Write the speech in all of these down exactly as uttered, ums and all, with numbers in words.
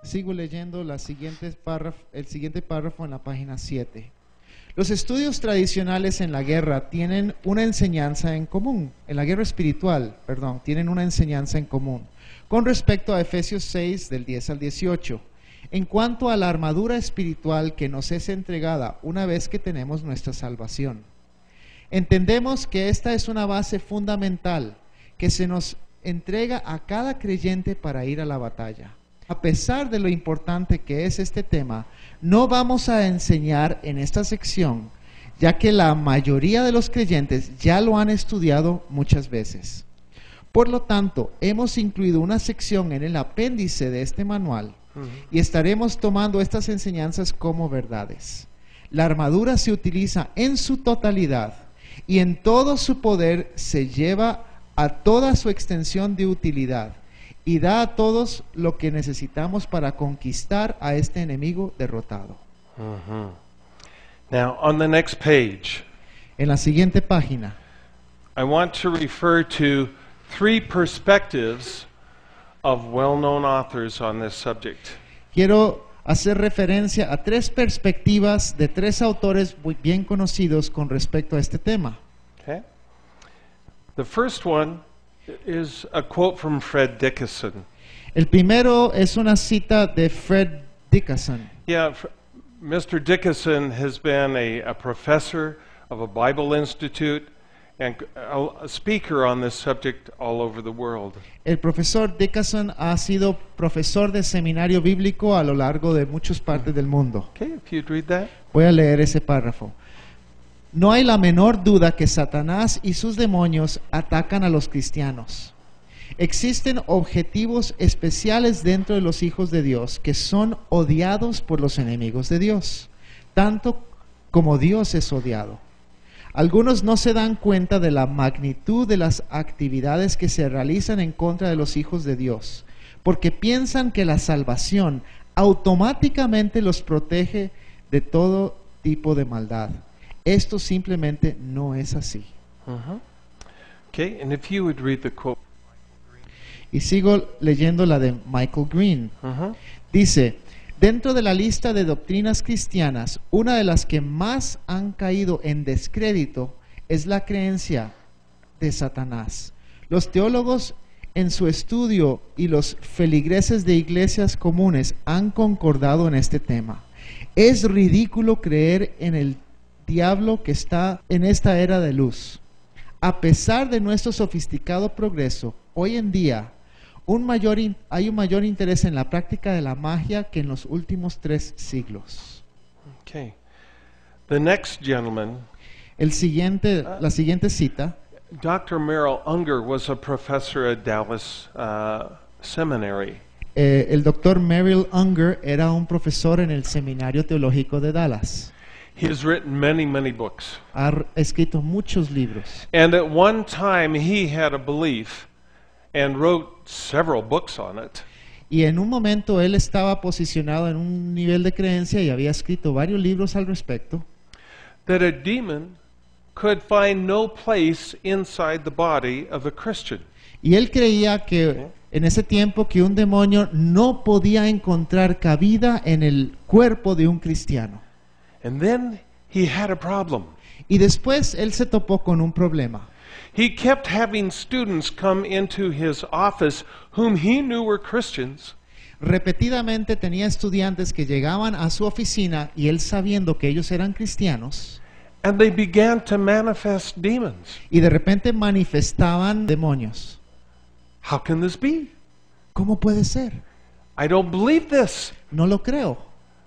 Sigo leyendo la siguiente párrafo, el siguiente párrafo en la página siete. Los estudios tradicionales en la guerra tienen una enseñanza en común, en la guerra espiritual, perdón, tienen una enseñanza en común, con respecto a Efesios seis, del diez al dieciocho, en cuanto a la armadura espiritual que nos es entregada una vez que tenemos nuestra salvación. Entendemos que esta es una base fundamental que se nos entrega a cada creyente para ir a la batalla. A pesar de lo importante que es este tema, no vamos a enseñar en esta sección, ya que la mayoría de los creyentes ya lo han estudiado muchas veces. Por lo tanto, hemos incluido una sección en el apéndice de este manual uh-huh. y estaremos tomando estas enseñanzas como verdades. La armadura se utiliza en su totalidad y en todo su poder se lleva a toda su extensión de utilidad y da a todos lo que necesitamos para conquistar a este enemigo derrotado. Uh-huh. Now, on the next page, en la siguiente página, I want to refer to three perspectives of well-known authors on this subject. Quiero hacer referencia a tres perspectivas de tres autores muy bien conocidos con respecto a este tema. Okay. The first one is a quote from Fred Dickinson. El primero es una cita de Fred Dickinson. Yeah, Mister Dickinson has been a, a professor of a Bible Institute and a, a speaker on this subject all over the world. El profesor Dickinson ha sido profesor de seminario bíblico a lo largo de muchas partes del mundo. Okay, if you'd read that. Voy a leer ese párrafo. No hay la menor duda que Satanás y sus demonios atacan a los cristianos. Existen objetivos especiales dentro de los hijos de Dios que son odiados por los enemigos de Dios, tanto como Dios es odiado. Algunos no se dan cuenta de la magnitud de las actividades que se realizan en contra de los hijos de Dios, porque piensan que la salvación automáticamente los protege de todo tipo de maldad. Esto simplemente no es así. Uh-huh. Okay, and if you would read the quote. Y sigo leyendo la de Michael Green. Uh-huh. Dice, dentro de la lista de doctrinas cristianas, una de las que más han caído en descrédito es la creencia de Satanás. Los teólogos en su estudio y los feligreses de iglesias comunes han concordado en este tema. Es ridículo creer en el diablo que está en esta era de luz. A pesar de nuestro sofisticado progreso, hoy en día un mayor in, hay un mayor interés en la práctica de la magia que en los últimos tres siglos. Okay. The next gentleman, El siguiente, uh, la siguiente cita. Doctor Merrill Unger was a professor at Dallas uh, Seminary. Eh, el doctor Merrill Unger era un profesor en el Seminario Teológico de Dallas. He has written many, many books. Ha escrito muchos libros. And at one time he had a belief and wrote several books on it. Y en un momento él estaba posicionado en un nivel de creencia y había escrito varios libros al respecto. That a demon could find no place inside the body of a Christian. Y él creía que Okay. en ese tiempo que un demonio no podía encontrar cabida en el cuerpo de un cristiano. And then he had a problem. Y después él se topó con un problema. He kept having students come into his office whom he knew were Christians. Repetidamente tenía estudiantes que llegaban a su oficina y él sabiendo que ellos eran cristianos. And they began to manifest demons. Y de repente manifestaban demonios. How can this be? ¿Cómo puede ser? I don't believe this. No lo creo.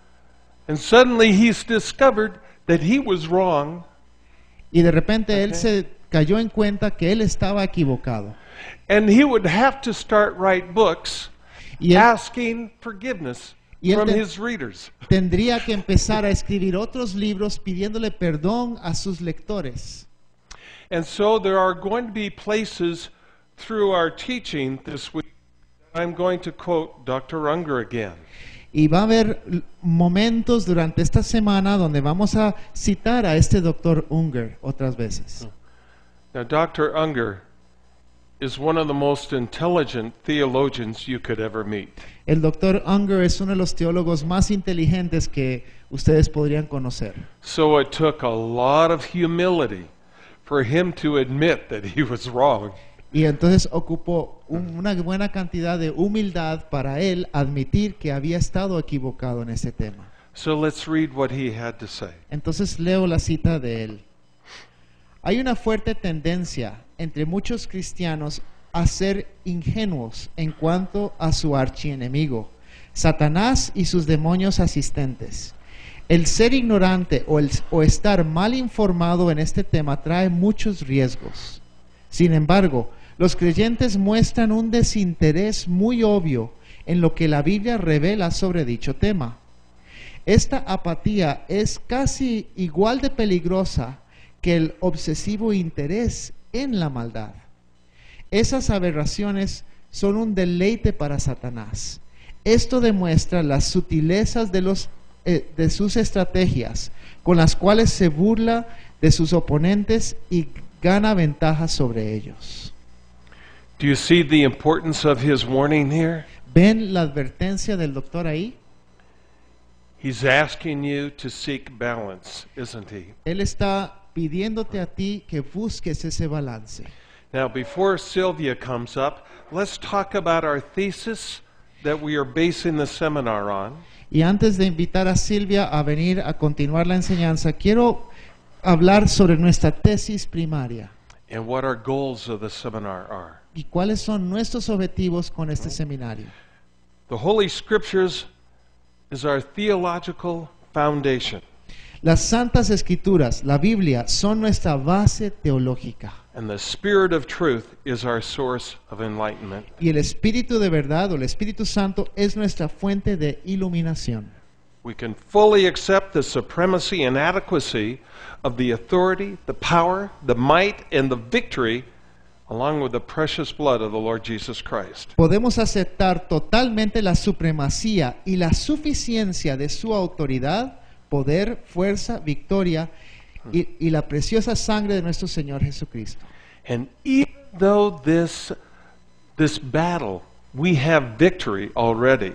And suddenly he's discovered that he was wrong. Y de repente él Okay. se cayó en cuenta que él estaba equivocado. And he would have to start write books Y él asking forgiveness Y él from te- his readers. tendría que empezar a escribir otros libros pidiéndole perdón a sus lectores. And so there are going to be places through our teaching this week that I'm going to quote Doctor Unger again. Y va a haber l- momentos durante esta semana donde vamos a citar a este doctor Unger otras veces. Now, Doctor Unger is one of the most intelligent theologians you could ever meet. El doctor Unger es uno de los teólogos más inteligentes que ustedes podrían conocer. So it took a lot of humility for him to admit that he was wrong. Y entonces ocupó un- una buena cantidad de humildad para él admitir que había estado equivocado en ese tema. So let's read what he had to say. Entonces leo la cita de él. Hay una fuerte tendencia entre muchos cristianos a ser ingenuos en cuanto a su archienemigo, Satanás y sus demonios asistentes. El ser ignorante o, el, o estar mal informado en este tema trae muchos riesgos. Sin embargo, los creyentes muestran un desinterés muy obvio en lo que la Biblia revela sobre dicho tema. Esta apatía es casi igual de peligrosa que el obsesivo interés en la maldad. Esas aberraciones son un deleite para Satanás. Esto demuestra las sutilezas de, los, eh, de sus estrategias, con las cuales se burla de sus oponentes y gana ventaja sobre ellos. Do you see the importance of his warning here? ¿Ven la advertencia del doctor ahí? He's asking you to seek balance, isn't he? Él está pidiéndote a ti que busques ese balance. Now, before Sylvia comes up, let's talk about our thesis that we are basing the seminar on. Y antes de invitar a Silvia a venir a continuar la enseñanza, quiero hablar sobre nuestra tesis primaria And what our goals of the seminar are. y cuáles son nuestros objetivos con este seminario. The Holy Scriptures is our theological foundation, Las Santas Escrituras, la Biblia, son nuestra base teológica and the Spirit of truth is our source of enlightenment. y el Espíritu de verdad o el Espíritu Santo es nuestra fuente de iluminación. We can fully accept the supremacy and adequacy of the authority, the power, the might, and the victory, along with the precious blood of the Lord Jesus Christ. Podemos aceptar totalmente la supremacía y la suficiencia de su autoridad, poder, fuerza, victoria y, y la preciosa sangre de nuestro Señor Jesucristo. And even though this, this battle, we have victory already,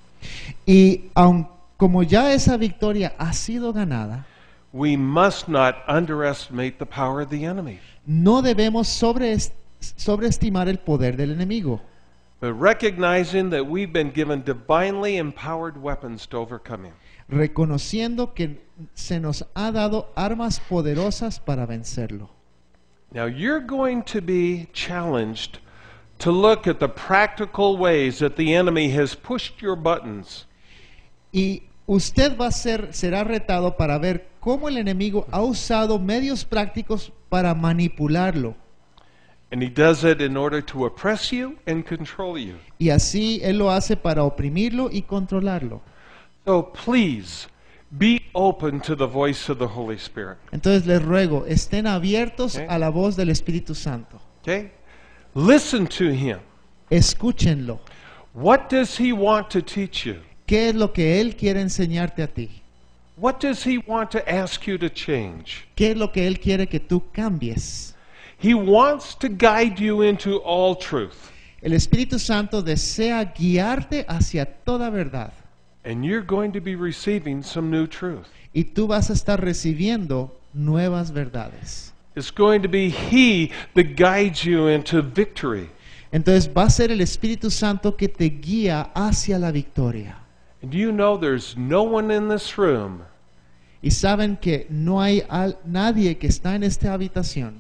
Y aun como ya esa victoria ha sido ganada, we must not underestimate the power of the enemy, no debemos sobreest- sobreestimar el poder del enemigo, but recognizing that we've been given divinely empowered weapons to overcome him. reconociendo que se nos ha dado armas poderosas para vencerlo. Now, you're going to be challenged to look at the practical ways that the enemy has pushed your buttons Y usted va a ser, será retado para ver cómo el enemigo ha usado medios prácticos para manipularlo. and he does it in order to oppress you and control you. Y así él lo hace para oprimirlo y controlarlo. So please be open to the voice of the Holy Spirit. Entonces les ruego, estén abiertos Ok. a la voz del Espíritu Santo. Okay? Listen to him. Escúchenlo. What does he want to teach you? ¿Qué es lo que él quiere enseñarte a ti? What does he want to ask you to change? ¿Qué es lo que él quiere que tú cambies? He wants to guide you into all truth. El Espíritu Santo desea guiarte hacia toda verdad. And you're going to be receiving some new truth. Y tú vas a estar recibiendo nuevas verdades. It's going to be he that guides you into victory. Entonces va a ser el Espíritu Santo que te guía hacia la victoria. And do you know there's no one in this room Y saben que no hay al- nadie que está en esta habitación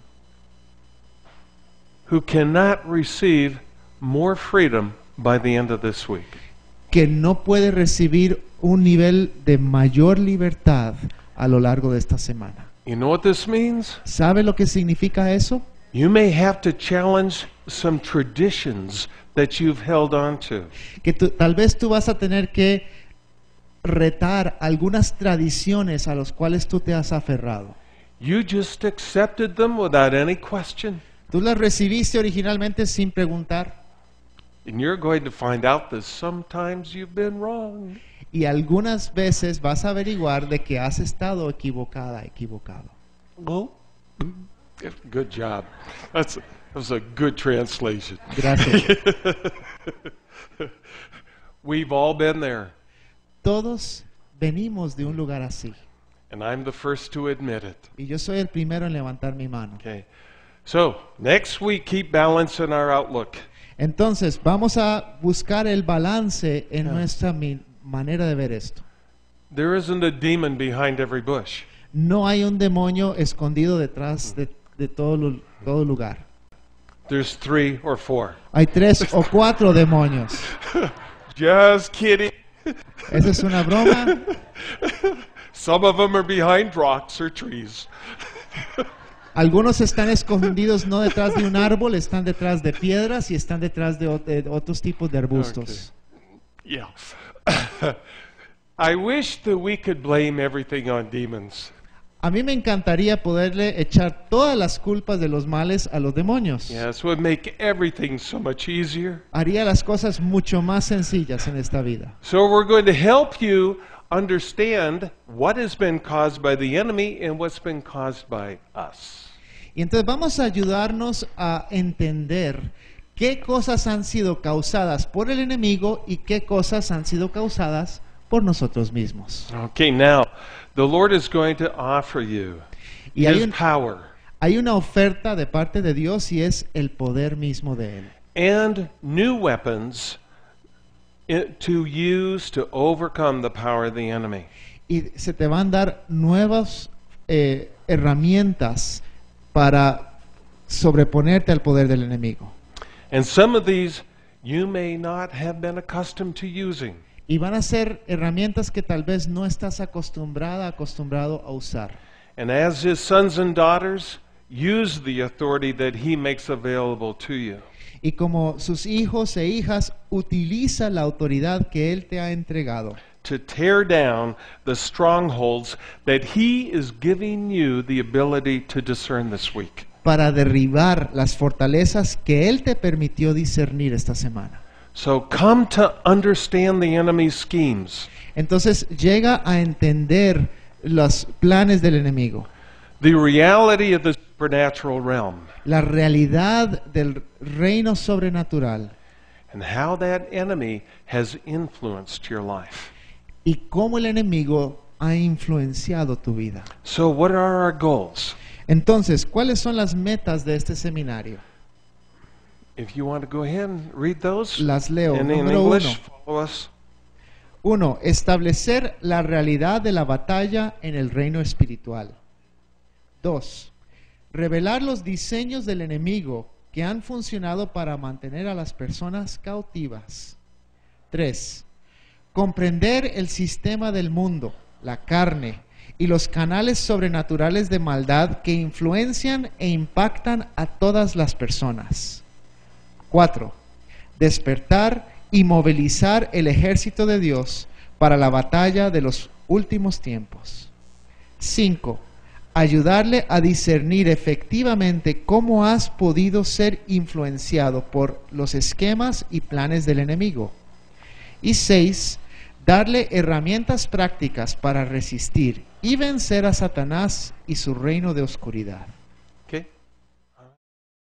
who cannot receive more freedom by the end of this week? que no puede recibir un nivel de mayor libertad a lo largo de esta semana. You know what this means? ¿Sabe lo que significa eso? You may have to challenge some traditions that you've held on to. Que tú- tal vez tú vas a tener que retar algunas tradiciones a las cuales tú te has aferrado. You just accepted them without any question. Tú las recibiste originalmente sin preguntar And you're going to find out that sometimes you've been wrong. y algunas veces vas a averiguar de que has estado equivocada, equivocado. Well, Good, good job. That's that was a good translation. Gracias. We've all been there, Todos venimos de un lugar así. and I'm the first to admit it. Y yo soy el primero en levantar mi mano. Okay. So, next week, keep balance in our outlook. Entonces, vamos a buscar el balance en Ah. nuestra mi- manera de ver esto. There isn't a demon behind every bush. No hay un demonio escondido detrás de, de todo, lu- todo lugar. There's three or four. Hay tres o cuatro demonios. Just kidding. Esa es una broma. Some of them are behind rocks or trees. Algunos están escondidos no detrás de un árbol, están detrás de piedras y están detrás de, ot- de otros tipos de arbustos. Yeah. I wish that we could blame everything on demons. A mí me encantaría poderle echar todas las culpas de los males a los demonios. Yes, it would make everything so much easier. Haría las cosas mucho más sencillas en esta vida. So we're going to help you understand what has been caused by the enemy and what's been caused by us. Y entonces vamos a ayudarnos a entender qué cosas han sido causadas por el enemigo y qué cosas han sido causadas por nosotros mismos. Okay, now the Lord is going to offer you Y hay, His un- power hay una oferta de parte de Dios y es el poder mismo de Él. and new weapons i- to use to overcome the power of the enemy. Y se te van a dar nuevas eh, herramientas para sobreponerte al poder del enemigo. And some of these you may not have been accustomed to using. Y van a ser herramientas que tal vez no estás acostumbrada, acostumbrado a usar. And as His sons and daughters, use the authority that He makes available to you. Y como sus hijos e hijas, utiliza la autoridad que Él te ha entregado To tear down the strongholds that He is giving you the ability to discern this week. para derribar las fortalezas que Él te permitió discernir esta semana. So come to understand the enemy's schemes, Entonces llega a entender los planes del enemigo, the reality of the supernatural realm, la realidad del reino sobrenatural and how that enemy has influenced your life. y cómo el enemigo ha influenciado tu vida. So what are our goals? Entonces, ¿cuáles son las metas de este seminario? If you want to go ahead and read those Las leo. in, in Número English, uno. follow us. Uno, establecer la realidad de la batalla en el reino espiritual. Dos, revelar los diseños del enemigo que han funcionado para mantener a las personas cautivas. Tres, comprender el sistema del mundo, la carne y los canales sobrenaturales de maldad que influencian e impactan a todas las personas. Cuatro, despertar y movilizar el ejército de Dios para la batalla de los últimos tiempos. Cinco, ayudarle a discernir efectivamente cómo has podido ser influenciado por los esquemas y planes del enemigo. Y seis, darle herramientas prácticas para resistir y vencer a Satanás y su reino de oscuridad.